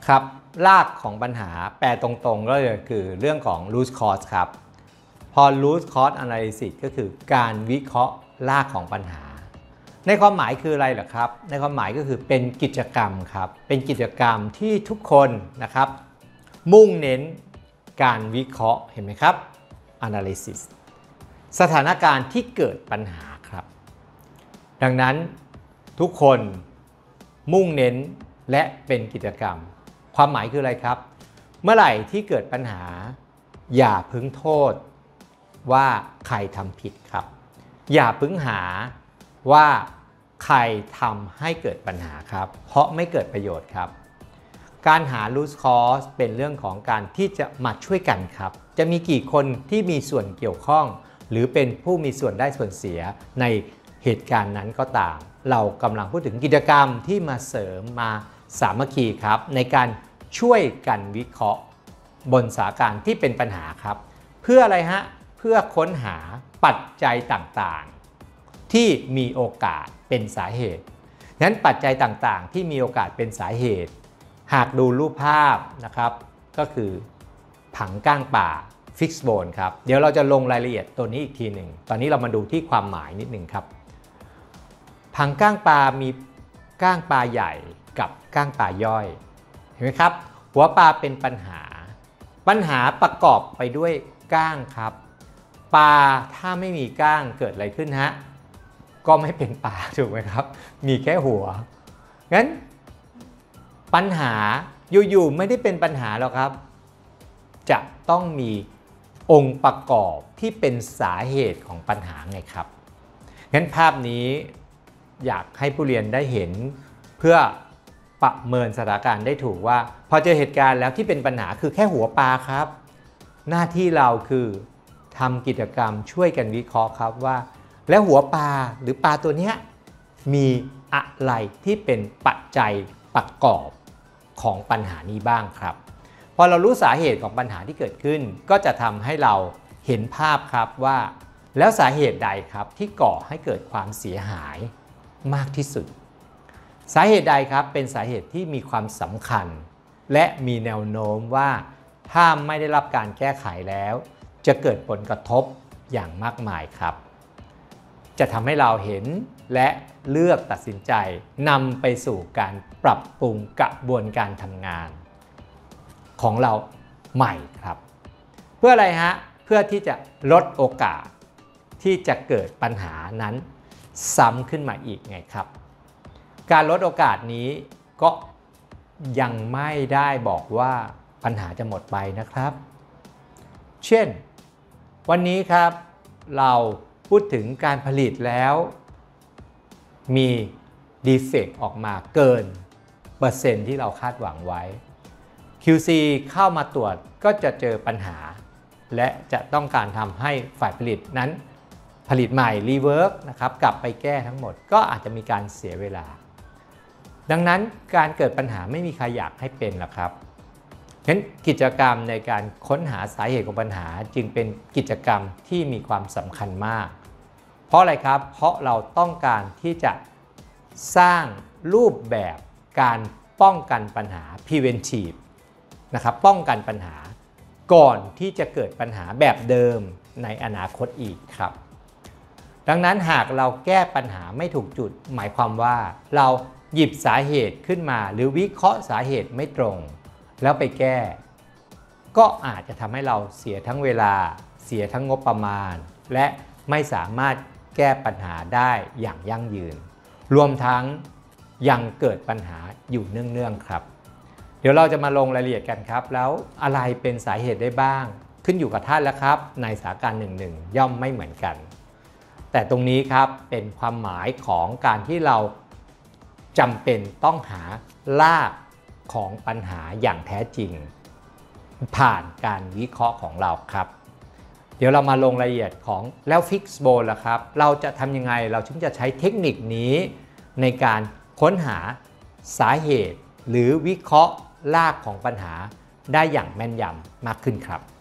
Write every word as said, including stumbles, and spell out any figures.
ครับรากของปัญหาแปลตรงๆก็คือเรื่องของ root cause ครับพอ root cause analysis ก็คือการวิเคราะห์รากของปัญหาในความหมายคืออะไรเหรอครับในความหมายก็คือเป็นกิจกรรมครับเป็นกิจกรรมที่ทุกคนนะครับมุ่งเน้นการวิเคราะห์เห็นไหมครับ analysis สถานการณ์ที่เกิดปัญหาครับดังนั้นทุกคนมุ่งเน้นและเป็นกิจกรรมความหมายคืออะไรครับเมื่อไหร่ที่เกิดปัญหาอย่าพึงโทษว่าใครทำผิดครับอย่าพึงหาว่าใครทำให้เกิดปัญหาครับเพราะไม่เกิดประโยชน์ครับการหา root cause เป็นเรื่องของการที่จะมาช่วยกันครับจะมีกี่คนที่มีส่วนเกี่ยวข้องหรือเป็นผู้มีส่วนได้ส่วนเสียในเหตุการณ์นั้นก็ตามเรากำลังพูดถึงกิจกรรมที่มาเสริมมาสามัคคีครับในการช่วยกันวิเคราะห์บนสถานการณ์ที่เป็นปัญหาครับเพื่ออะไรฮะเพื่อค้นหาปัจจัยต่างๆที่มีโอกาสเป็นสาเหตุงั้นปัจจัยต่างๆที่มีโอกาสเป็นสาเหตุหากดูรูปภาพนะครับก็คือผังก้างป่าฟิกซ์โบนครับเดี๋ยวเราจะลงรายละเอียดตัวนี้อีกทีหนึ่งตอนนี้เรามาดูที่ความหมายนิดหนึ่งครับผังก้างปลามีก้างปลาใหญ่กับก้างปลาย่อยเห็นไหมครับหัวปลาเป็นปัญหาปัญหาประกอบไปด้วยก้างครับปลาถ้าไม่มีก้างเกิดอะไรขึ้นฮะก็ไม่เป็นปลาถูกไหมครับมีแค่หัวงั้นปัญหาอยู่ๆไม่ได้เป็นปัญหาหรอกครับจะต้องมีองค์ประกอบที่เป็นสาเหตุของปัญหาไงครับงั้นภาพนี้อยากให้ผู้เรียนได้เห็นเพื่อประเมินสถานการณ์ได้ถูกว่าพอเจอเหตุการณ์แล้วที่เป็นปัญหาคือแค่หัวปลาครับหน้าที่เราคือทำกิจกรรมช่วยกันวิเคราะห์ครับว่าแล้วหัวปลาหรือปลาตัวนี้มีอะไรที่เป็นปัจจัยประกอบของปัญหานี้บ้างครับพอเรารู้สาเหตุของปัญหาที่เกิดขึ้นก็จะทำให้เราเห็นภาพครับว่าแล้วสาเหตุใดครับที่ก่อให้เกิดความเสียหายมากที่สุดสาเหตุใดครับเป็นสาเหตุที่มีความสำคัญและมีแนวโน้มว่าถ้าไม่ได้รับการแก้ไขแล้วจะเกิดผลกระทบอย่างมากมายครับจะทำให้เราเห็นและเลือกตัดสินใจนำไปสู่การปรับปรุงกระบวนการทำงานของเราใหม่ครับเพื่ออะไรฮะเพื่อที่จะลดโอกาสที่จะเกิดปัญหานั้นซ้ำขึ้นมาอีกไงครับการลดโอกาสนี้ก็ยังไม่ได้บอกว่าปัญหาจะหมดไปนะครับเช่นวันนี้ครับเราพูดถึงการผลิตแล้วมีดีเฟกต์ออกมาเกินเปอร์เซ็นต์ที่เราคาดหวังไว้ คิว ซี เข้ามาตรวจก็จะเจอปัญหาและจะต้องการทำให้ฝ่ายผลิตนั้นผลิตใหม่รีเวิร์กนะครับกลับไปแก้ทั้งหมดก็อาจจะมีการเสียเวลาดังนั้นการเกิดปัญหาไม่มีใครอยากให้เป็นหรอกครับฉะนั้นกิจกรรมในการค้นหาสาเหตุของปัญหาจึงเป็นกิจกรรมที่มีความสำคัญมากเพราะอะไรครับเพราะเราต้องการที่จะสร้างรูปแบบการป้องกันปัญหา preventive นะครับป้องกันปัญหาก่อนที่จะเกิดปัญหาแบบเดิมในอนาคตอีกครับดังนั้นหากเราแก้ปัญหาไม่ถูกจุดหมายความว่าเราหยิบสาเหตุขึ้นมาหรือวิเคราะห์สาเหตุไม่ตรงแล้วไปแก้ก็อาจจะทำให้เราเสียทั้งเวลาเสียทั้งงบประมาณและไม่สามารถแก้ปัญหาได้อย่างยั่งยืนรวมทั้งยังเกิดปัญหาอยู่เนื่องๆครับเดี๋ยวเราจะมาลงรายละเอียดกันครับแล้วอะไรเป็นสาเหตุได้บ้างขึ้นอยู่กับท่านแล้วครับในสถานการณ์หนึ่งๆย่อมไม่เหมือนกันแต่ตรงนี้ครับเป็นความหมายของการที่เราจำเป็นต้องหารากของปัญหาอย่างแท้จริงผ่านการวิเคราะห์ของเราครับเดี๋ยวเรามาลงรายละเอียดของแล้วฟิกซ์โบนล่ะครับเราจะทำยังไงเราถึงจะใช้เทคนิคนี้ในการค้นหาสาเหตุหรือวิเคราะห์รากของปัญหาได้อย่างแม่นยำมากขึ้นครับ